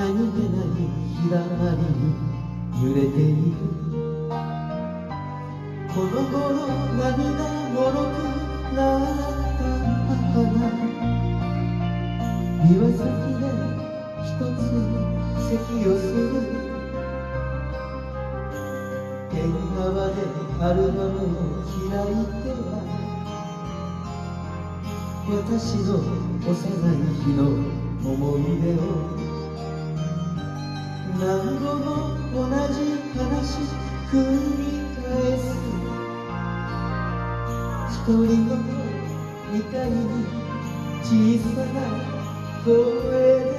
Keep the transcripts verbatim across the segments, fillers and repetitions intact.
何気ない日だまりに揺れている。この頃涙もろくなった花、庭先で一つ席をする。縁側でアルバムを開いては、私の幼い日の思い出を何度も同じ話繰り返す。独り言みたいに小さな声で、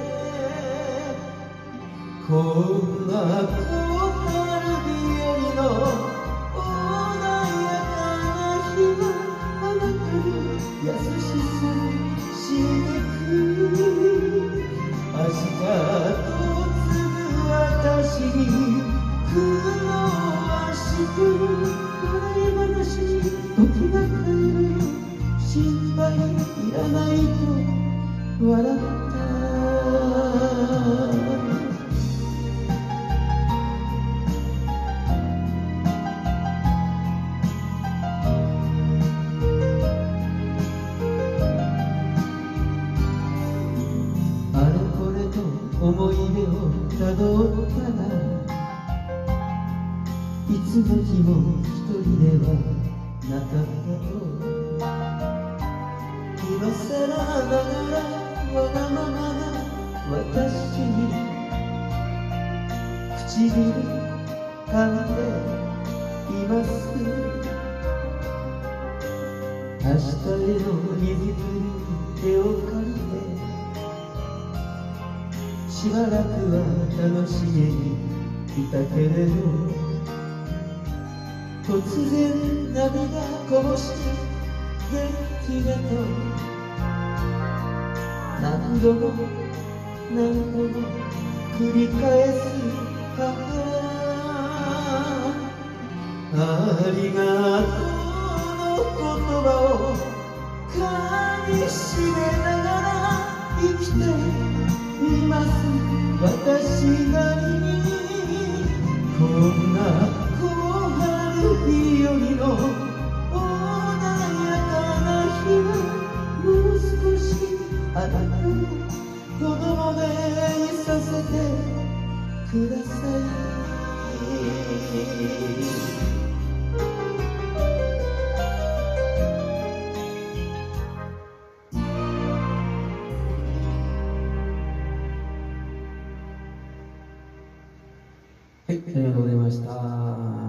こんな小春日和の穏やかな日はあなたの優しさ刺激。明日と継ぐ私に苦労はして笑い話に時が変える。心配いらないと笑った。思い出をたどったら、いつの日も一人ではなかったと。今さらながらわがままな私に唇噛んでいます。明日への水ぶり手を借りて、しばらくは楽しげにいたけれど、突然涙こぼし元気だと何度も何度も繰り返す母。ありがとうの言葉をかみしめながら生きています。私なりにこんな小春日和の穏やかな日はもう少しあなたの子供でいさせてください。はい、ありがとうございました。